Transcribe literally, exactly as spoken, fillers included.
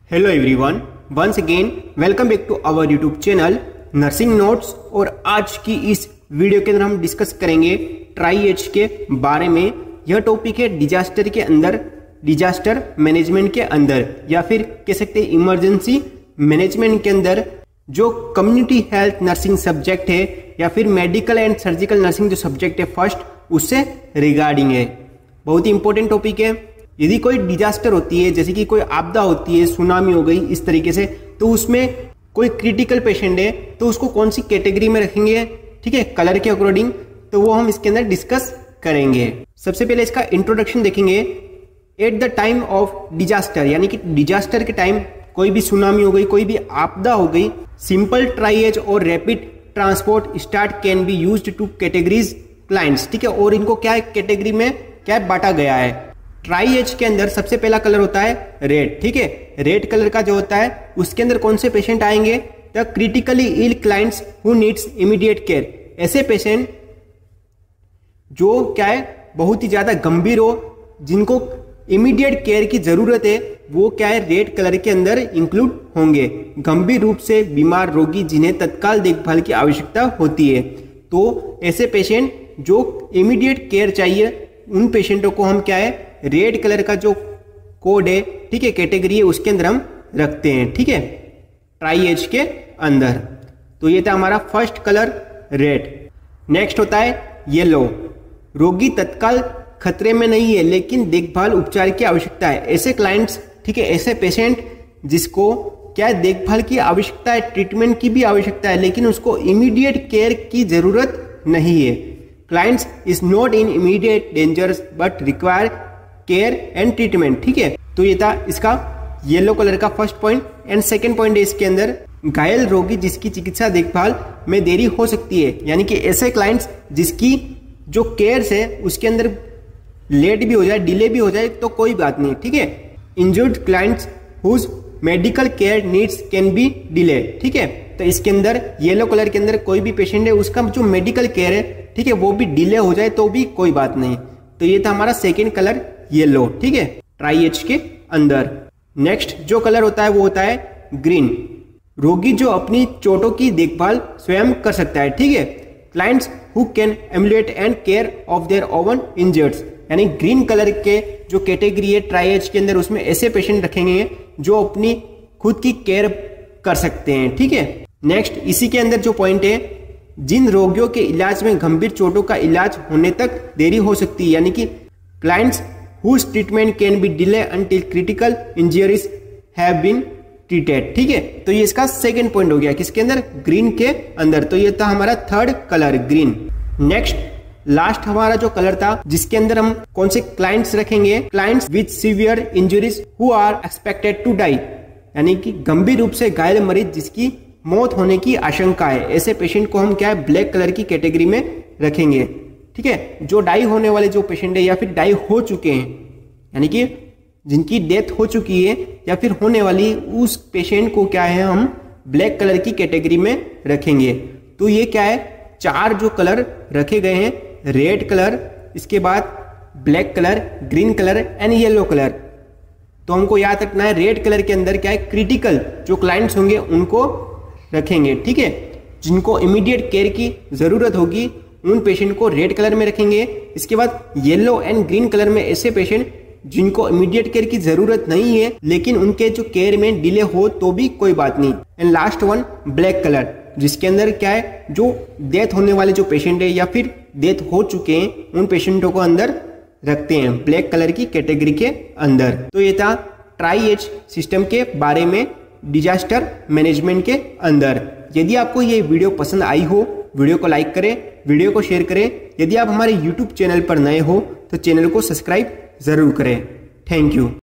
Hello everyone, once again welcome back to our YouTube channel nursing notes. और आज की इस वीडियो के अंदर हम डिस्कस करेंगे ट्राई एच के बारे में। यह टॉपिक है डिजास्टर के अंदर, डिजास्टर मैनेजमेंट के अंदर, या फिर कह सकते हैं इमरजेंसी मैनेजमेंट के अंदर जो कम्युनिटी हेल्थ नर्सिंग सब्जेक्ट है या फिर मेडिकल एंड सर्जिकल नर्सिंग जो सब्जेक्ट है फर्स्ट, उससे रिगार्डिंग है। बहुत ही इंपॉर्टेंट टॉपिक है। यदि कोई डिजास्टर होती है, जैसे कि कोई आपदा होती है, सुनामी हो गई इस तरीके से, तो उसमें कोई क्रिटिकल पेशेंट है तो उसको कौन सी कैटेगरी में रखेंगे, ठीक है, कलर के अकॉर्डिंग, तो वो हम इसके अंदर डिस्कस करेंगे। सबसे पहले इसका इंट्रोडक्शन देखेंगे। At the time of disaster, यानी कि डिजास्टर के टाइम कोई भी सुनामी हो गई, कोई भी आपदा हो गई, सिंपल ट्राइएज और rapid transport start can be used to categories clients, ठीक है। और इनको क्या है, कैटेगरी में क्या बांटा गया है। ट्राई एच के अंदर सबसे पहला कलर होता है रेड, ठीक है। रेड कलर का जो होता है उसके अंदर कौन से पेशेंट आएंगे, the critically ill clients who needs immediate care. ऐसे पेशेंट जो क्या है बहुत ही ज्यादा गंभीर हो, जिनको इमीडिएट केयर की जरूरत है, वो क्या है रेड कलर के अंदर इंक्लूड होंगे। गंभीर रूप से बीमार रोगी जिन्हें तत्काल देखभाल की आवश्यकता होती है, तो ऐसे पेशेंट जो इमीडिएट केयर चाहिए, उन पेशेंटों को हम क्या है रेड कलर का जो कोड है, ठीक है, कैटेगरी है, उसके अंदर हम रखते हैं, ठीक है, ट्राई एच के अंदर। तो ये था हमारा फर्स्ट कलर रेड। नेक्स्ट होता है येलो। रोगी तत्काल खतरे में नहीं है लेकिन देखभाल उपचार की आवश्यकता है। ऐसे क्लाइंट्स, ठीक है, ऐसे पेशेंट जिसको क्या देखभाल की आवश्यकता है, ट्रीटमेंट की भी आवश्यकता है, लेकिन उसको इमीडिएट केयर की जरूरत नहीं है। Clients is not in immediate dangers but require care and treatment, ठीक है। तो ये था इसका येलो कलर का first point. And second point है इसके अंदर घायल रोगी जिसकी चिकित्सा देखभाल में देरी हो सकती है, यानी कि ऐसे क्लाइंट्स जिसकी जो केयर्स है उसके अंदर लेट भी हो जाए, डिले भी हो जाए, तो कोई बात नहीं, ठीक है। Injured clients whose medical care needs can be delay, ठीक है। तो इसके अंदर येलो कलर के अंदर कोई भी पेशेंट है उसका जो मेडिकल केयर है, ठीक है, वो भी डिले हो जाए तो भी कोई बात नहीं। तो ये था हमारा सेकेंड कलर येलो, ठीक है, ट्राई एच के अंदर। नेक्स्ट जो कलर होता है वो होता है ग्रीन। रोगी जो अपनी चोटों की देखभाल स्वयं कर सकता है, ठीक है। Clients who can emulate and care of their own injureds, यानी ग्रीन कलर के जो कैटेगरी है ट्राई एच के अंदर, उसमें ऐसे पेशेंट रखेंगे जो अपनी खुद की केयर कर सकते हैं, ठीक है। नेक्स्ट इसी के अंदर जो पॉइंट है, जिन रोगियों के इलाज में गंभीर चोटों का इलाज होने तक देरी हो सकती है, यानी कि clients whose treatment can be delayed until critical injuries have been treated, ठीक है। तो ये इसका सेकंड पॉइंट हो गया किसके अंदर, ग्रीन के अंदर। तो ये था हमारा third colour green. Next last हमारा जो कलर था जिसके अंदर हम कौन से क्लाइंट्स रखेंगे, clients with severe injuries who are expected to die, यानी कि गंभीर रूप से घायल मरीज जिसकी मौत होने की आशंका है। ऐसे पेशेंट को हम क्या है ब्लैक कलर की कैटेगरी में रखेंगे, ठीक है। जो डाई होने वाले जो पेशेंट है या फिर डाई हो चुके हैं, यानी कि जिनकी डेथ हो चुकी है या फिर होने वाली, उस पेशेंट को क्या है हम ब्लैक कलर की कैटेगरी में रखेंगे। तो ये क्या है, चार जो कलर रखे गए हैं, रेड कलर, इसके बाद black colour, green colour and yellow colour. तो हमको याद रखना है रेड कलर के अंदर क्या है, क्रिटिकल जो क्लाइंट्स होंगे उनको रखेंगे, ठीक है। जिनको इमीडिएट केयर की जरूरत होगी उन पेशेंट को रेड कलर में रखेंगे। इसके बाद येलो एंड ग्रीन कलर में ऐसे पेशेंट जिनको इमीडिएट केयर की जरूरत नहीं है लेकिन उनके जो केयर में डिले हो तो भी कोई बात नहीं। And last one black colour, जिसके अंदर क्या है जो डेथ होने वाले जो पेशेंट है या फिर डेथ हो चुके हैं उन पेशेंटों को अंदर रखते हैं ब्लैक कलर की कैटेगरी के अंदर। तो ये था ट्राई एच सिस्टम के बारे में डिजास्टर मैनेजमेंट के अंदर। यदि आपको ये वीडियो पसंद आई हो, वीडियो को लाइक करें, वीडियो को शेयर करें। यदि आप हमारे यूट्यूब चैनल पर नए हो तो चैनल को सब्सक्राइब जरूर करें। Thank you.